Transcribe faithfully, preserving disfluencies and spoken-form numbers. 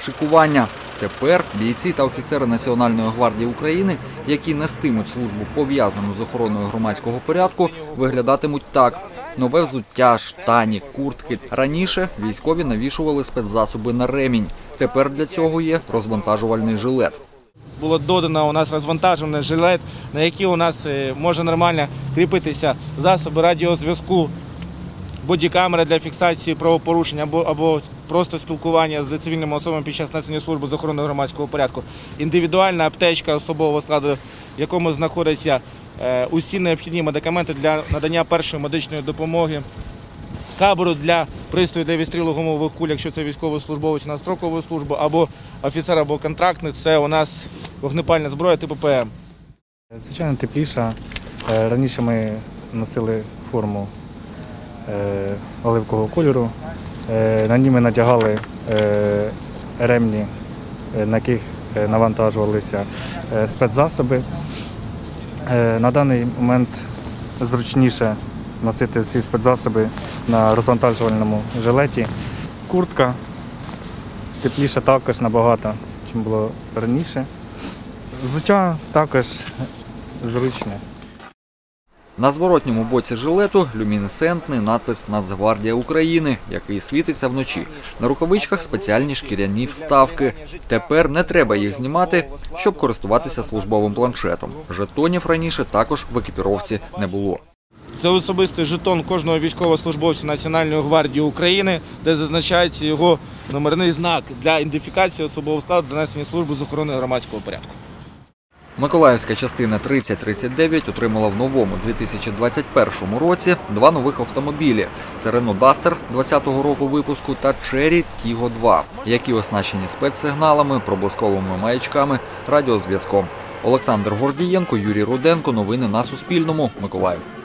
шикування. Тепер бійці та офіцери Національної гвардії України, які нестимуть службу, пов'язану з охороною громадського порядку, виглядатимуть так. Нове взуття, штані, куртки. Раніше військові навішували спецзасоби на ремінь. Тепер для цього є розвантажувальний жилет. Було додано у нас розвантажувальний жилет, на який у нас може нормально кріпитися засоби радіозв'язку, бодікамера для фіксації правопорушень або, або просто спілкування з цивільними особами під час несення служби з охорони громадського порядку. Індивідуальна аптечка особового складу, в якому знаходяться е, усі необхідні медикаменти для надання першої медичної допомоги, кабелю для пристрою для відстрілу гумових куль, якщо це військовослужбовець на строкову службу, або офіцер, або контрактник, це у нас вогнепальна зброя типу П М. Звичайно, тепліша. Раніше ми носили форму оливкового кольору. На ній ми надягали ремні, на яких навантажувалися спецзасоби. На даний момент зручніше носити всі спецзасоби на розвантажувальному жилеті. Куртка тепліша також набагато, ніж було раніше. Взуття також зручне. На зворотньому боці жилету люмінесцентний надпис «Нацгвардія України», який світиться вночі. На рукавичках спеціальні шкіряні вставки. Тепер не треба їх знімати, щоб користуватися службовим планшетом. Жетонів раніше також в екіпіровці не було. Це особистий жетон кожного військовослужбовця Національної гвардії України, де зазначається його номерний знак для ідентифікації особового складу за несення служби з охорони громадського порядку. Миколаївська частина тридцять тридцять дев'ять отримала в новому дві тисячі двадцять першому році два нових автомобілі. Це Renault Duster двадцятого року випуску та Chery Tiggo два, які оснащені спецсигналами, проблисковими маячками, радіозв'язком. Олександр Гордієнко, Юрій Руденко. Новини на Суспільному. Миколаїв.